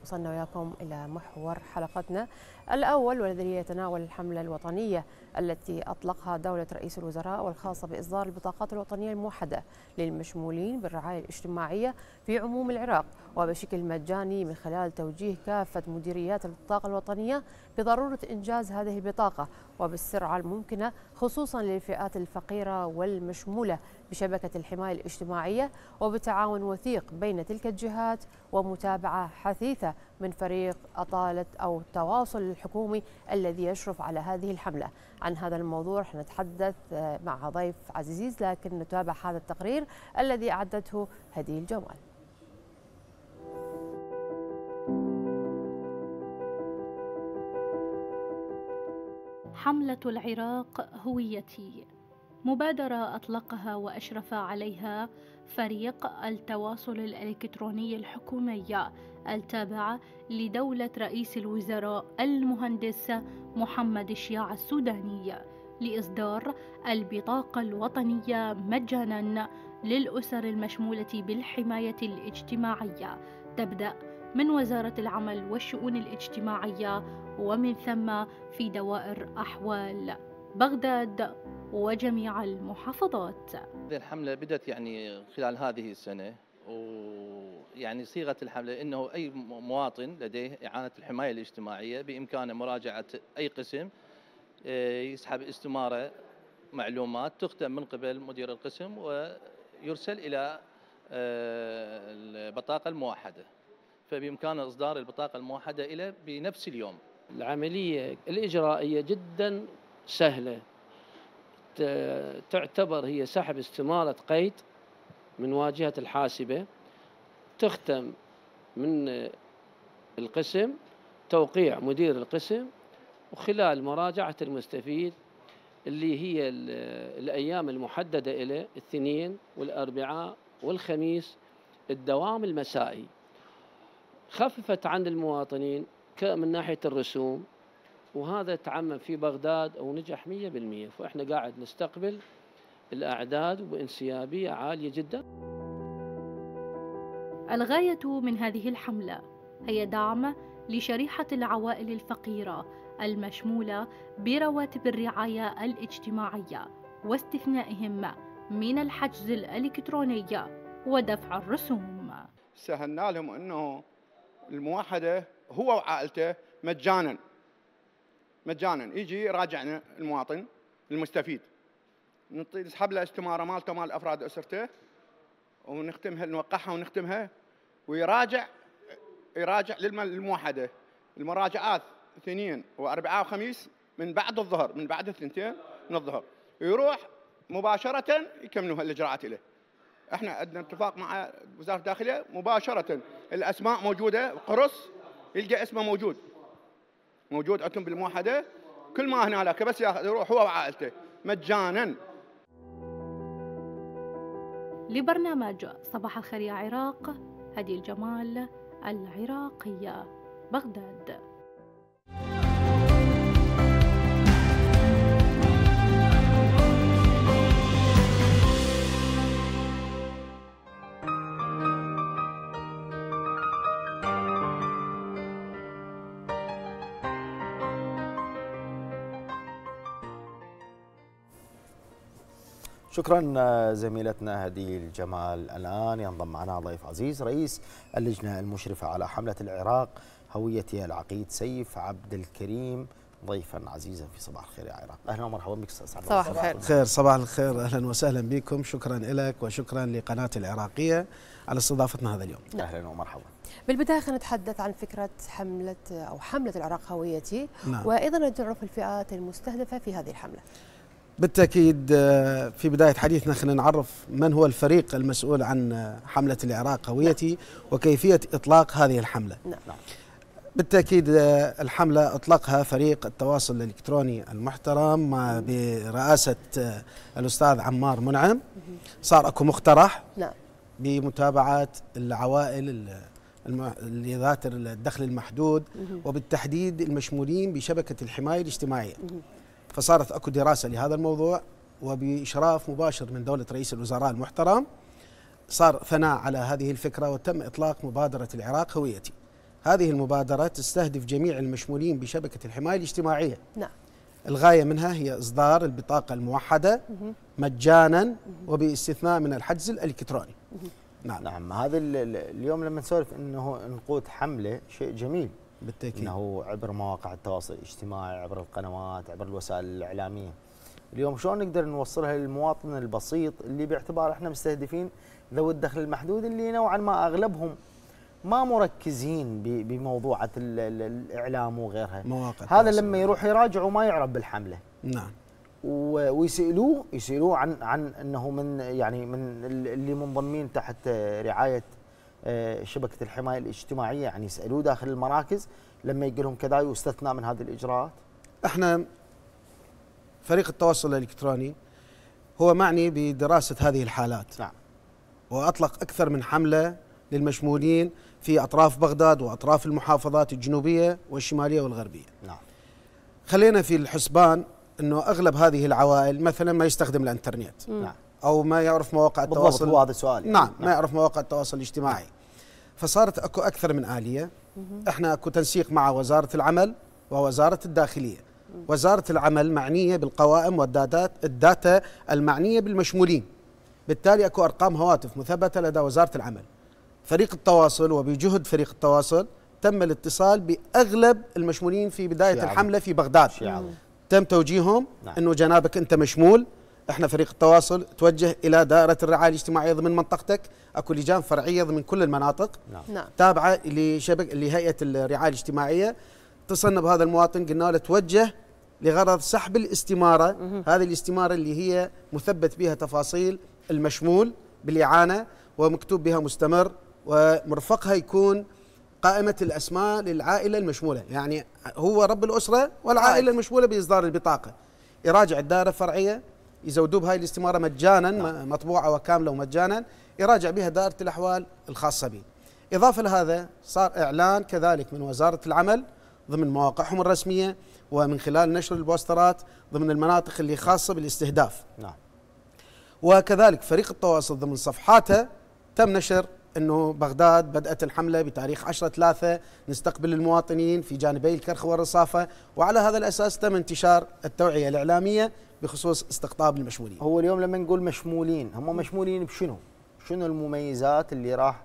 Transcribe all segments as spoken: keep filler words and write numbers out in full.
وصلنا وياكم إلى محور حلقتنا الأول، والذي يتناول الحملة الوطنية التي أطلقها دولة رئيس الوزراء والخاصة بإصدار البطاقات الوطنية الموحدة للمشمولين بالرعاية الاجتماعية في عموم العراق وبشكل مجاني، من خلال توجيه كافة مديريات البطاقة الوطنية بضرورة إنجاز هذه البطاقة وبالسرعة الممكنة، خصوصا للفئات الفقيرة والمشمولة بشبكة الحماية الاجتماعية، وبتعاون وثيق بين تلك الجهات ومتابعة حثيثة من فريق أطالة أو التواصل الحكومي الذي يشرف على هذه الحملة. عن هذا الموضوع نتحدث مع ضيف عزيز، لكن نتابع هذا التقرير الذي أعدته هدي الجمال. حملة العراق هويتي، مبادرة أطلقها وأشرف عليها فريق التواصل الإلكتروني الحكومي التابع لدولة رئيس الوزراء المهندس محمد الشياع السوداني لإصدار البطاقة الوطنية مجانا للأسر المشمولة بالحماية الاجتماعية، تبدأ من وزارة العمل والشؤون الاجتماعية ومن ثم في دوائر أحوال بغداد وجميع المحافظات. هذه الحملة بدأت يعني خلال هذه السنة، ويعني صيغة الحملة أنه أي مواطن لديه إعانة الحماية الاجتماعية بإمكانه مراجعة أي قسم يسحب استمارة معلومات تختم من قبل مدير القسم ويرسل إلى البطاقة الموحدة، فبإمكانه إصدار البطاقة الموحدة إلى بنفس اليوم. العملية الإجرائية جدا سهلة، تعتبر هي سحب استمارة قيد من واجهة الحاسبة، تختم من القسم توقيع مدير القسم، وخلال مراجعة المستفيد اللي هي الأيام المحددة إلى الاثنين والأربعاء والخميس الدوام المسائي، خففت عن المواطنين من ناحية الرسوم، وهذا تعمم في بغداد ونجح مئة بالمئة، فإحنا قاعد نستقبل الأعداد وبانسيابية عالية جدا. الغاية من هذه الحملة هي دعم لشريحة العوائل الفقيرة المشمولة برواتب الرعاية الاجتماعية واستثنائهم من الحجز الإلكتروني ودفع الرسوم. سهلنا لهم أنه الموحدة هو وعائلته مجانا مجانا يجي يراجعنا المواطن المستفيد، نسحب له استماره مالته مال افراد اسرته ونختمها نوقعها ونختمها، ويراجع يراجع للموحده المراجعات اثنين واربعاء وخميس من بعد الظهر، من بعد الثنتين من الظهر يروح مباشره يكملوا الاجراءات له. احنا عندنا اتفاق مع وزاره الداخليه مباشره، الاسماء موجوده، قرص يلقى اسمه موجود موجود عندهم بالموحده، كل ما هنالك بس يروح هو وعائلته مجانا. لبرنامج صباح الخير يا عراق، هدي الجمال، العراقية، بغداد. شكرا زميلتنا هدي الجمال. الآن ينضم معنا ضيف عزيز، رئيس اللجنة المشرفة على حملة العراق هويتي العقيد سيف عبد الكريم، ضيفا عزيزا في صباح الخير يا عراق. اهلا ومرحبا بك استاذ عبد. صباح الخير. خير، صباح الخير، اهلا وسهلا بكم، شكرا لك وشكرا لقناة العراقية على استضافتنا هذا اليوم. نعم. اهلا ومرحبا. بالبداية خلينا نتحدث عن فكرة حملة أو حملة العراق هويتي. نعم. وأيضا نعرف الفئات المستهدفة في هذه الحملة. بالتأكيد، في بداية حديثنا خلينا نعرف من هو الفريق المسؤول عن حملة العراق هويتي وكيفية إطلاق هذه الحملة. نعم. بالتأكيد الحملة أطلقها فريق التواصل الإلكتروني المحترم برئاسة الأستاذ عمار منعم. صار أكو مقترح نعم. بمتابعة العوائل اللي ذات الدخل المحدود وبالتحديد المشمولين بشبكة الحماية الاجتماعية. فصارت أكو دراسة لهذا الموضوع وبإشراف مباشر من دولة رئيس الوزراء المحترم صار ثناء على هذه الفكرة وتم إطلاق مبادرة العراق هويتي. هذه المبادرة تستهدف جميع المشمولين بشبكة الحماية الاجتماعية. نعم. الغاية منها هي إصدار البطاقة الموحدة مجانا وباستثناء من الحجز الإلكتروني. نعم نعم. هذا اليوم لما نسولف انه نقود حمله شيء جميل بالتأكيد، انه عبر مواقع التواصل الاجتماعي، عبر القنوات، عبر الوسائل الاعلاميه. اليوم شلون نقدر نوصلها للمواطن البسيط اللي باعتبار احنا مستهدفين ذوي الدخل المحدود اللي نوعا ما اغلبهم ما مركزين بموضوعة الاعلام وغيرها. مواقع هذا لما يروح يراجع وما يعرف بالحمله. نعم. ويسالوه يسالوه عن عن انه من يعني من اللي منضمين تحت رعايه شبكه الحمايه الاجتماعيه، يعني يسالوه داخل المراكز لما يقول لهم كذا ويستثنى من هذه الاجراءات. احنا فريق التواصل الالكتروني هو معني بدراسه هذه الحالات. نعم. واطلق اكثر من حمله للمشمولين في اطراف بغداد واطراف المحافظات الجنوبيه والشماليه والغربيه. نعم. خلينا في الحسبان انه اغلب هذه العوائل مثلا ما يستخدم الانترنت. نعم. او ما يعرف مواقع التواصل. بالضبط، هذا سؤالي. نعم. نعم، ما يعرف مواقع التواصل الاجتماعي. فصارت اكو اكثر من آلية. احنا اكو تنسيق مع وزارة العمل ووزارة الداخلية. وزارة العمل معنية بالقوائم والداتا الداتا المعنية بالمشمولين. بالتالي اكو ارقام هواتف مثبتة لدى وزارة العمل. فريق التواصل وبجهد فريق التواصل تم الاتصال باغلب المشمولين في بداية شيء الحملة في بغداد. شيء تم توجيههم. نعم. انه جنابك انت مشمول، احنا فريق التواصل توجه الى دائره الرعايه الاجتماعيه ضمن منطقتك، اكو لجان فرعيه ضمن كل المناطق. نعم. نعم. تابعه لشبكه لهيئه الرعايه الاجتماعيه. اتصلنا بهذا المواطن قلنا له توجه لغرض سحب الاستماره، مه. هذه الاستماره اللي هي مثبت بها تفاصيل المشمول بالاعانه ومكتوب بها مستمر، ومرفقها يكون قائمة الأسماء للعائلة المشمولة، يعني هو رب الأسرة والعائلة المشمولة بإصدار البطاقة. يراجع الدائرة الفرعية يزودوا بهاي الاستمارة مجانا. نعم. مطبوعة وكاملة ومجانا، يراجع بها دائرة الأحوال الخاصة به. إضافة لهذا صار إعلان كذلك من وزارة العمل ضمن مواقعهم الرسمية ومن خلال نشر البوسترات ضمن المناطق اللي خاصة بالاستهداف. نعم. وكذلك فريق التواصل ضمن صفحاته تم نشر انه بغداد بدأت الحملة بتاريخ عشرة ثلاثة، نستقبل المواطنين في جانبي الكرخ والرصافة، وعلى هذا الأساس تم انتشار التوعية الإعلامية بخصوص استقطاب المشمولين. هو اليوم لما نقول مشمولين، هم مشمولين بشنو؟ شنو المميزات اللي راح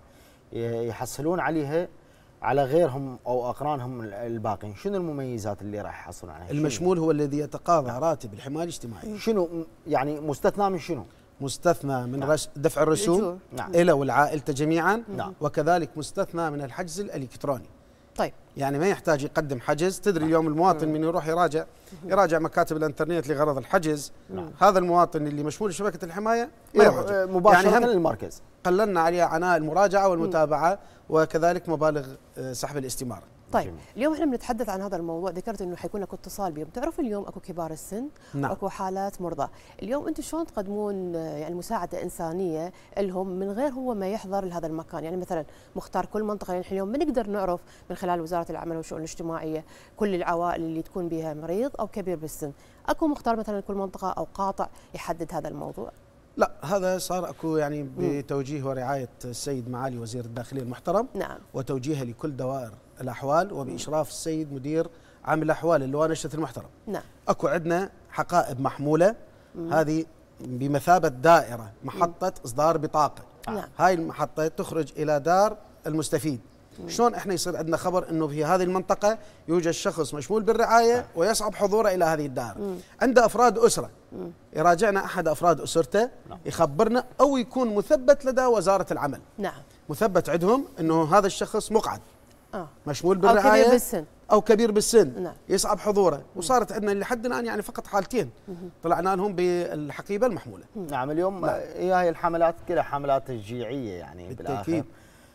يحصلون عليها على غيرهم أو أقرانهم الباقين؟ شنو المميزات اللي راح يحصلون عليها؟ المشمول هو الذي يتقاضى راتب الحماية الاجتماعية. شنو يعني مستثنى من شنو؟ مستثنى من نعم. رش دفع الرسوم. نعم. إلى والعائلته جميعا. نعم. وكذلك مستثنى من الحجز الإلكتروني. طيب. يعني ما يحتاج يقدم حجز. تدري اليوم المواطن من يروح يراجع يراجع مكاتب الانترنت لغرض الحجز. نعم. هذا المواطن اللي مشمول شبكة الحماية ما يروح مباشرة يعني للمركز. قللنا عليه عناء المراجعة والمتابعة وكذلك مبالغ سحب الاستمارة. طيب جميل. اليوم احنا بنتحدث عن هذا الموضوع، ذكرت انه حيكون اكو اتصال بهم، تعرفوا اليوم اكو كبار السن. نعم. واكو حالات مرضى، اليوم انتم شلون تقدمون يعني مساعده انسانيه لهم من غير هو ما يحضر لهذا المكان؟ يعني مثلا مختار كل منطقه، يعني اليوم ما نقدر نعرف من خلال وزاره العمل والشؤون الاجتماعيه كل العوائل اللي تكون بها مريض او كبير بالسن، اكو مختار مثلا كل منطقه او قاطع يحدد هذا الموضوع؟ لا، هذا صار اكو يعني بتوجيه ورعايه السيد معالي وزير الداخليه المحترم. نعم. وتوجيهه لكل دوائر الاحوال وباشراف السيد مدير عام الاحوال اللواء نشأة المحترم. نعم. اكو عندنا حقائب محموله. مم. هذه بمثابه دائره محطه مم. اصدار بطاقه. نعم. هاي المحطه تخرج الى دار المستفيد. مم. شلون احنا يصير عندنا خبر انه في هذه المنطقه يوجد شخص مشمول بالرعايه ويصعب حضوره الى هذه الدار؟ مم. عنده افراد اسره. مم. يراجعنا احد افراد اسرته. نعم. يخبرنا او يكون مثبت لدى وزاره العمل. نعم. مثبت عندهم انه هذا الشخص مقعد. آه. مشمول بالرعايه او كبير بالسن او كبير بالسن. نعم. يصعب حضوره. وصارت عندنا لحد الان يعني فقط حالتين طلعنا لهم بالحقيبه المحموله. نعم. اليوم نعم. هي هاي الحملات كلها حملات تشجيعيه يعني بالتأكيد. بالاخر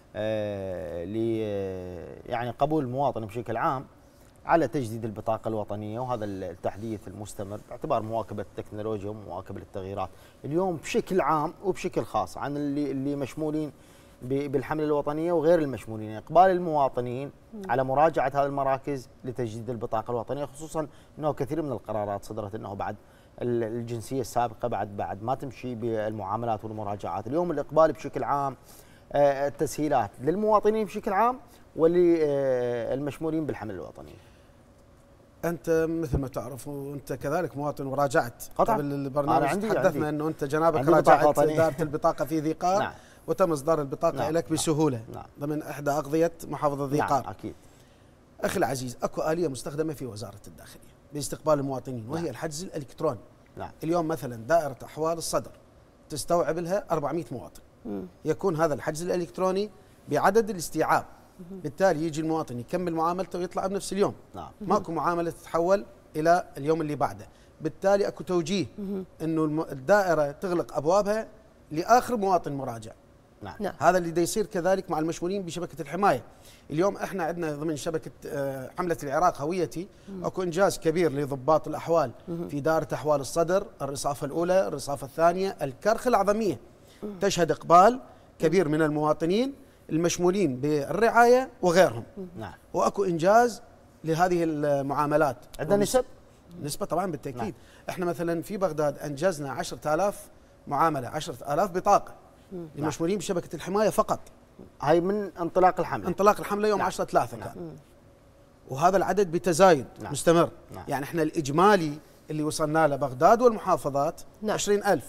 آه ل يعني قبول المواطن بشكل عام على تجديد البطاقه الوطنيه، وهذا التحديث المستمر باعتبار مواكبه التكنولوجيا ومواكبه التغييرات اليوم بشكل عام وبشكل خاص عن اللي اللي مشمولين بالحمله الوطنيه وغير المشمولين. اقبال المواطنين م. على مراجعه هذه المراكز لتجديد البطاقه الوطنيه، خصوصا انه كثير من القرارات صدرت انه بعد الجنسيه السابقه بعد بعد ما تمشي بالمعاملات والمراجعات. اليوم الاقبال بشكل عام، التسهيلات للمواطنين بشكل عام وللمشمولين بالحملة الوطنية؟ انت مثل ما تعرف وانت كذلك مواطن وراجعت قطعا قبل البرنامج عندي تحدثنا عندي. انه انت جنابك عندي راجعت اداره البطاقه في ذي قار. نعم. وتم اصدار البطاقه نعم. لك بسهوله. نعم. ضمن احدى اقضيه محافظه ذي قار. نعم اكيد. اخي العزيز، اكو اليه مستخدمه في وزاره الداخليه باستقبال المواطنين وهي نعم. الحجز الالكتروني. نعم. اليوم مثلا دائره احوال الصدر تستوعب لها أربعمئة مواطن. م. يكون هذا الحجز الالكتروني بعدد الاستيعاب. بالتالي يجي المواطن يكمل معاملته ويطلع بنفس اليوم. نعم. ماكو معامله تتحول الى اليوم اللي بعده. بالتالي اكو توجيه انه الدائره تغلق ابوابها لاخر مواطن مراجع. نعم. نعم. هذا اللي دا يصير كذلك مع المشمولين بشبكه الحمايه. اليوم احنا عندنا ضمن شبكه حمله العراق هويتي اكو انجاز كبير لضباط الاحوال في دائره احوال الصدر، الرصافه الاولى، الرصافه الثانيه، الكرخ العظميه. تشهد اقبال كبير من المواطنين المشمولين بالرعايه وغيرهم. نعم. واكو انجاز لهذه المعاملات. عندنا نسب؟ نسبه طبعا بالتاكيد. نعم. احنا مثلا في بغداد انجزنا عشرة آلاف معامله، عشرة آلاف بطاقه للمشمولين بشبكه الحمايه فقط. هاي من انطلاق الحمله. انطلاق الحمله يوم نعم. عشرة ثلاثة نعم. كان. وهذا العدد بتزايد نعم. مستمر. نعم. يعني احنا الاجمالي اللي وصلنا له بغداد والمحافظات نعم. عشرين ألف.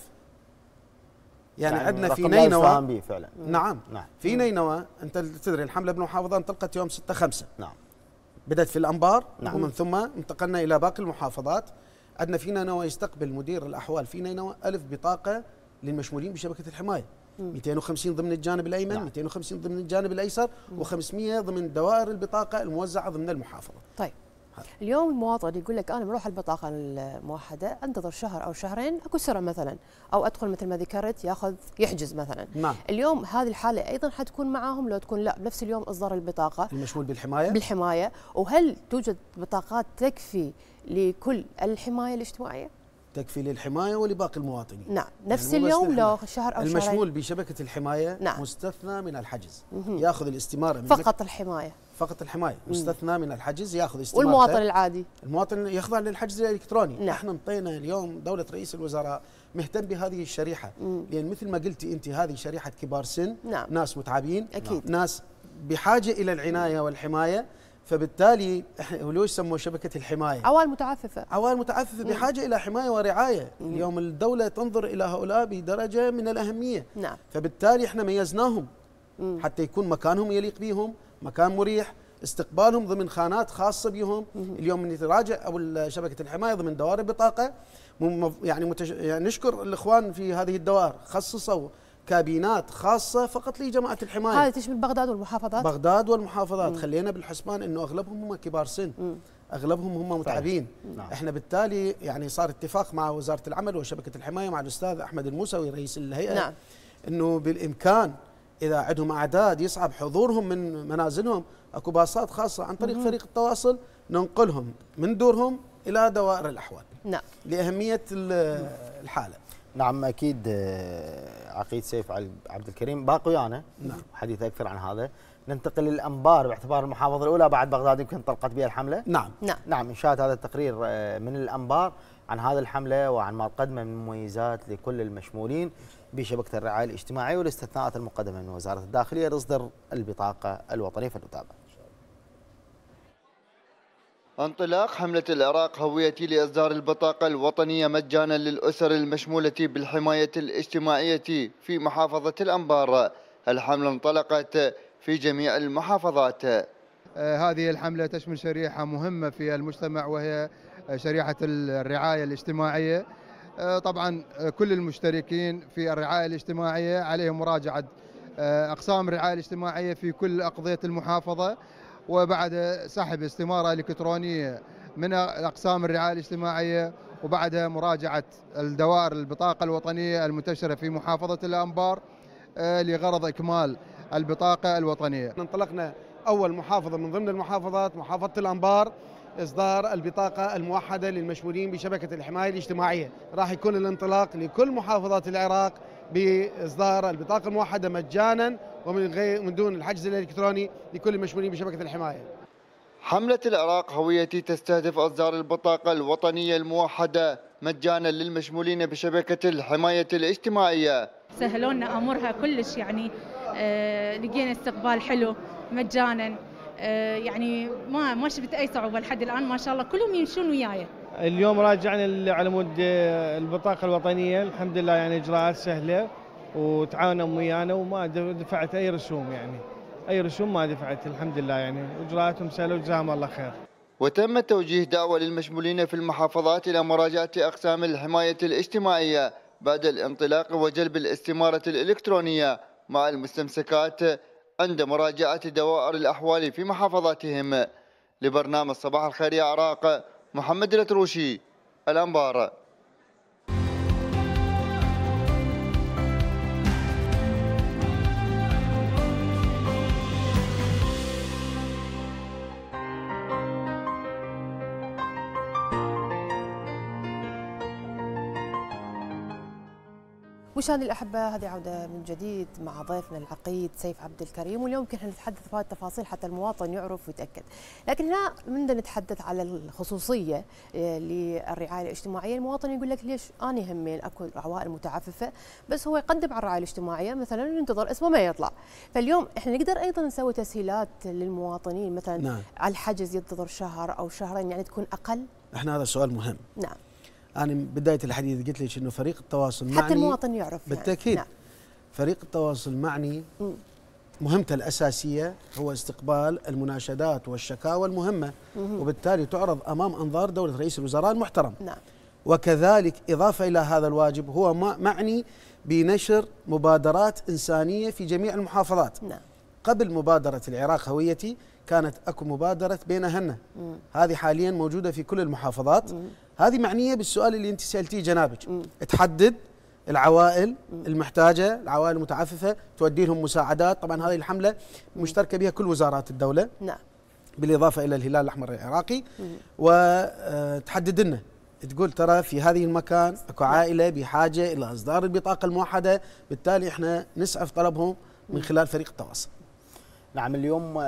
يعني, يعني عندنا في رقم نينوى. به فعلا. نعم. نعم. في نينوى انت تدري الحمله بالمحافظه انطلقت يوم ستة خمسة. نعم. بدات في الانبار. نعم. ومن ثم انتقلنا الى باقي المحافظات. عندنا في نينوى يستقبل مدير الاحوال في نينوى ألف بطاقه للمشمولين بشبكه الحمايه. مئتين وخمسين ضمن الجانب الايمن، نعم. مئتين وخمسين ضمن الجانب الايسر، وخمسمئة ضمن دوائر البطاقه الموزعه ضمن المحافظه. طيب اليوم المواطن يقول لك انا بروح البطاقه الموحده انتظر شهر او شهرين اكو سره مثلا، او ادخل مثل ما ذكرت ياخذ يحجز مثلا. نعم. اليوم هذه الحاله ايضا حتكون معاهم لو تكون لا بنفس اليوم اصدار البطاقه المشمول بالحمايه؟ بالحمايه. وهل توجد بطاقات تكفي لكل الحمايه الاجتماعيه؟ تكفي للحمايه ولباقي المواطنين. نعم نفس يعني اليوم لو شهر او المشمول شهرين. المشمول بشبكه الحمايه نعم. مستثنى من الحجز. مه. ياخذ الاستماره من فقط الحمايه. فقط الحمايه مستثنى من الحجز، ياخذ استمارته. والمواطن العادي المواطن يخضع للحجز الالكتروني. نعم. احنا انطينا اليوم دوله رئيس الوزراء مهتم بهذه الشريحه. مم. لان مثل ما قلتي انت هذه شريحه كبار سن. نعم. ناس متعبين. اكيد. ناس بحاجه الى العنايه والحمايه. فبالتالي احنا لو يسموا شبكه الحمايه عوائل متعففه. عوائل متعففه بحاجه الى حمايه ورعايه. مم. اليوم الدوله تنظر الى هؤلاء بدرجه من الاهميه. نعم. فبالتالي احنا ميزناهم. مم. حتى يكون مكانهم يليق بهم، مكان مريح، استقبالهم ضمن خانات خاصه بهم. مم. اليوم من يتراجع او شبكه الحمايه ضمن دوائر البطاقه يعني, متش... يعني نشكر الاخوان في هذه الدوائر خصصوا كابينات خاصه فقط لجماعه الحمايه. هذه تشمل بغداد والمحافظات؟ بغداد والمحافظات. مم. خلينا بالحسبان انه اغلبهم هم كبار سن. مم. اغلبهم هم متعبين. نعم. احنا بالتالي يعني صار اتفاق مع وزاره العمل وشبكه الحمايه مع الاستاذ احمد الموسوي رئيس الهيئه. نعم. انه بالامكان اذا عندهم اعداد يصعب حضورهم من منازلهم اكو باصات خاصه عن طريق مم. فريق التواصل ننقلهم من دورهم الى دوائر الاحوال. نعم. لاهميه الحاله. نعم اكيد. عقيد سيف عبد الكريم باقي ويانا. نعم. حديث اكثر عن هذا. ننتقل للانبار باعتبار المحافظه الاولى بعد بغداد يمكن طلقت بها الحمله. نعم. نعم. نعم انشات هذا التقرير من الانبار عن هذه الحمله وعن ما تقدمه من مميزات لكل المشمولين بشبكه الرعايه الاجتماعيه والاستثناءات المقدمه من وزاره الداخليه لاصدار البطاقه الوطنيه. فلنتابع. انطلاق حملة العراق هويتي لإصدار البطاقة الوطنية مجانا للأسر المشمولة بالحماية الاجتماعية في محافظة الأنبار. الحملة انطلقت في جميع المحافظات. آه هذه الحملة تشمل شريحة مهمة في المجتمع وهي شريحة الرعاية الاجتماعية. آه طبعا كل المشتركين في الرعاية الاجتماعية عليهم مراجعة آه أقسام الرعاية الاجتماعية في كل أقضية المحافظة، وبعد سحب استمارة إلكترونية من أقسام الرعاية الاجتماعية، وبعدها مراجعة الدوائر البطاقة الوطنية المنتشرة في محافظة الأنبار لغرض إكمال البطاقة الوطنية. انطلقنا أول محافظة من ضمن المحافظات محافظة الأنبار إصدار البطاقة الموحدة للمشمولين بشبكة الحماية الاجتماعية. راح يكون الانطلاق لكل محافظات العراق بإصدار البطاقة الموحدة مجانا ومن غير من دون الحجز الإلكتروني لكل المشمولين بشبكة الحماية. حملة العراق هويتي تستهدف إصدار البطاقة الوطنية الموحدة مجانا للمشمولين بشبكة الحماية الاجتماعية. سهلوا لنا أمورها كلش، يعني آه لقينا استقبال حلو مجانا. آه، يعني ما ما شفت اي صعوبه لحد الان، ما شاء الله كلهم يمشون وياي. اليوم راجعنا على مود البطاقه الوطنيه، الحمد لله يعني اجراءات سهله وتعاونوا ويانا وما دفعت اي رسوم، يعني اي رسوم ما دفعت الحمد لله، يعني اجراءاتهم سهله وجزاهم الله خير. وتم توجيه دعوة للمشمولين في المحافظات إلى مراجعة أقسام الحماية الاجتماعية بعد الانطلاق وجلب الاستمارة الإلكترونية مع المستمسكات عند مراجعة دوائر الأحوال في محافظاتهم. لبرنامج صباح الخير يا عراق، محمد الأتروشي، الأنبار. مشاهدينا الأحبة، هذه عودة من جديد مع ضيفنا العقيد سيف عبد الكريم، واليوم يمكن احنا نتحدث في هذه التفاصيل حتى المواطن يعرف ويتأكد، لكن هنا بدنا نتحدث على الخصوصية للرعاية الاجتماعية. المواطن يقول لك ليش أنا همين أكو عوائل متعففة بس هو يقدم على الرعاية الاجتماعية مثلا وينتظر اسمه ما يطلع، فاليوم احنا نقدر أيضا نسوي تسهيلات للمواطنين مثلا نعم. على الحجز ينتظر شهر أو شهرين يعني تكون أقل. احنا هذا سؤال مهم. نعم. أنا من بداية الحديث قلت لك إنه فريق التواصل معني، حتى المواطن يعرف بالتأكيد يعني. نعم. فريق التواصل معني مهمته الأساسية هو استقبال المناشدات والشكاوى المهمة، مم. وبالتالي تعرض أمام أنظار دولة رئيس الوزراء المحترم. نعم. وكذلك إضافة إلى هذا الواجب هو معني بنشر مبادرات إنسانية في جميع المحافظات. نعم. قبل مبادرة العراق هويتي كانت أكو مبادرة بينهن، هذه حاليا موجودة في كل المحافظات. مم. هذه معنية بالسؤال اللي أنت سألتيه جنابك، مم. تحدد العوائل مم. المحتاجة، العوائل المتعففة، تودي لهم مساعدات. طبعا هذه الحملة مشتركة بها كل وزارات الدولة. نعم. بالإضافة إلى الهلال الأحمر العراقي، وتحدد لنا تقول ترى في هذه المكان اكو عائلة بحاجة إلى إصدار البطاقة الموحدة، بالتالي احنا نسعى في طلبهم من خلال فريق التواصل. نعم. اليوم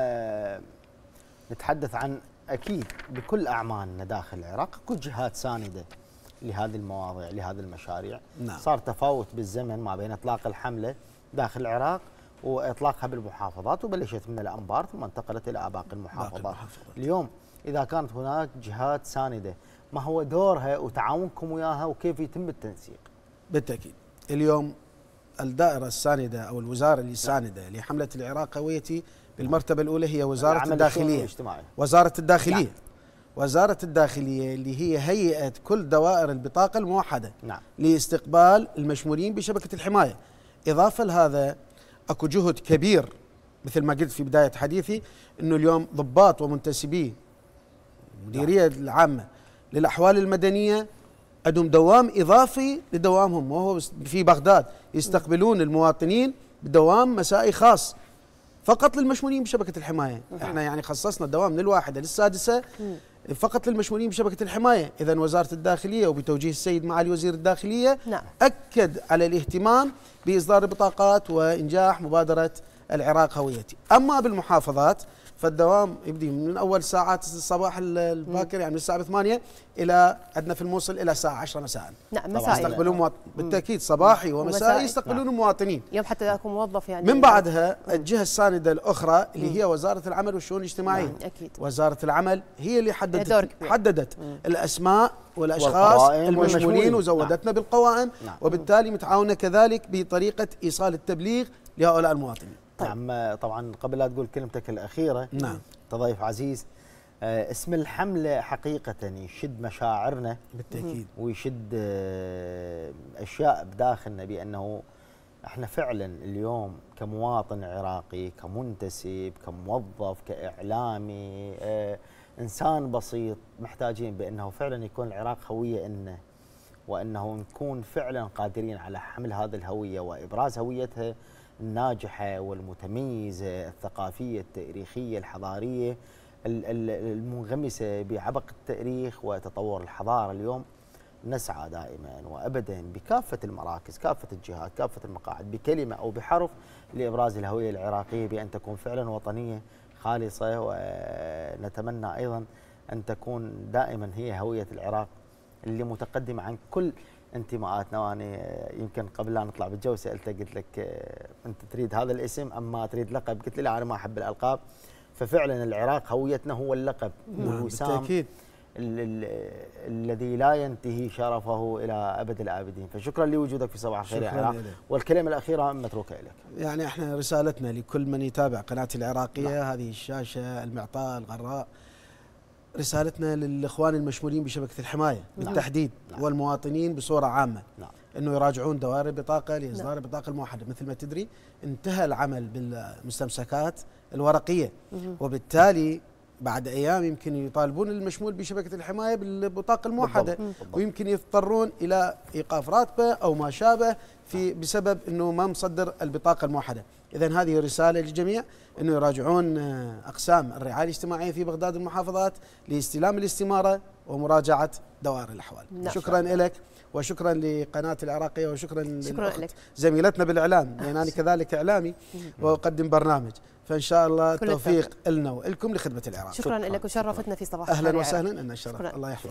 نتحدث عن أكيد بكل أعمالنا داخل العراق كل جهات ساندة لهذه المواضيع لهذه المشاريع. نعم. صار تفاوت بالزمن ما بين إطلاق الحملة داخل العراق وإطلاقها بالمحافظات، وبلشت من الأنبار ثم انتقلت إلى باقي المحافظات. اليوم إذا كانت هناك جهات ساندة ما هو دورها وتعاونكم وياها وكيف يتم التنسيق؟ بالتأكيد اليوم الدائرة الساندة أو الوزارة اللي ساندة لحملة العراق هويتي بالمرتبة الأولى هي وزارة الداخلية. وزارة الداخلية نعم. وزارة الداخلية اللي هي هيئة كل دوائر البطاقة الموحدة نعم. لاستقبال المشمولين بشبكة الحماية. إضافة لهذا أكو جهد كبير مثل ما قلت في بداية حديثي أنه اليوم ضباط ومنتسبي المديرية نعم. العامة للأحوال المدنية عندهم دوام إضافي لدوامهم، وهو في بغداد يستقبلون المواطنين بدوام مسائي خاص فقط للمشمولين بشبكة الحماية. احنا يعني خصصنا دوام من الواحدة للسادسة فقط للمشمولين بشبكة الحماية. إذن وزارة الداخلية وبتوجيه السيد معالي وزير الداخلية نعم. أكد على الاهتمام بإصدار البطاقات وإنجاح مبادرة العراق هويتي. أما بالمحافظات فالدوام يبدي من أول ساعات الصباح الباكر، يعني من الساعة ثمانية إلى عندنا في الموصل إلى الساعة عشرة مساء. نعم مسائي يستقبلون مواطن... بالتأكيد صباحي ومسائي يستقبلون نعم. المواطنين. يوم حتى أكون موظف يعني. من بعدها الجهة الساندة الأخرى اللي مم. هي وزارة العمل والشؤون الاجتماعية. نعم. أكيد. وزارة العمل هي اللي حددت حددت مم. الأسماء والأشخاص المشمولين وزودتنا نعم. بالقوائم نعم. وبالتالي متعاونة كذلك بطريقة إيصال التبليغ لهؤلاء المواطنين. طيب. نعم. طبعا قبل لا تقول كلمتك الأخيرة نعم تضيف عزيز، آه اسم الحملة حقيقة يشد مشاعرنا بالتأكيد ويشد آه أشياء بداخلنا بأنه احنا فعلا اليوم كمواطن عراقي كمنتسب كموظف كإعلامي آه إنسان بسيط محتاجين بأنه فعلا يكون العراق هوية إنه وأنه نكون فعلا قادرين على حمل هذه الهوية وإبراز هويتها الناجحة والمتميزة الثقافية التاريخية الحضارية المنغمسة بعبق التاريخ وتطور الحضارة. اليوم نسعى دائما وأبدا بكافة المراكز كافة الجهات كافة المقاعد بكلمة أو بحرف لإبراز الهوية العراقية بأن تكون فعلا وطنية خالصة، ونتمنى أيضا أن تكون دائما هي هوية العراق اللي متقدمة عن كل انتماءاتنا. وأنا يمكن قبل لا نطلع بالجو سألته قلت لك أنت تريد هذا الاسم أم ما تريد لقب؟ قلت لي لا أنا ما أحب الألقاب ففعلا العراق هويتنا هو اللقب والوسام بالتأكيد الذي لا ينتهي شرفه إلى أبد الآبدين. فشكرا لوجودك في صباح الخير يا العراق، والكلمة الأخيرة متروكة إليك. يعني احنا رسالتنا لكل من يتابع قناتي العراقية، نعم. هذه الشاشة المعطاء الغراء، رسالتنا للإخوان المشمولين بشبكة الحماية بالتحديد، نعم. والمواطنين بصورة عامة، نعم. أنه يراجعون دوائر البطاقة لإصدار نعم. البطاقة الموحدة. مثل ما تدري انتهى العمل بالمستمسكات الورقية، وبالتالي بعد أيام يمكن يطالبون المشمول بشبكة الحماية بالبطاقة الموحدة، بالضبط. بالضبط. ويمكن يضطرون إلى إيقاف راتبه أو ما شابه في بسبب أنه ما مصدر البطاقة الموحدة. إذن هذه رسالة للجميع أنه يراجعون أقسام الرعاية الاجتماعية في بغداد المحافظات لاستلام الاستمارة ومراجعة دوائر الأحوال. نعم. شكرا لك، وشكرا لقناة العراقية، وشكرا لك زميلتنا بالإعلام، لأن أنا كذلك إعلامي وأقدم برنامج، فإن شاء الله التوفيق لنا ولكم لخدمة العراق. شكرا لك وشرفتنا في صباح أهلا وسهلا. أن الشرف، الله يحفظك.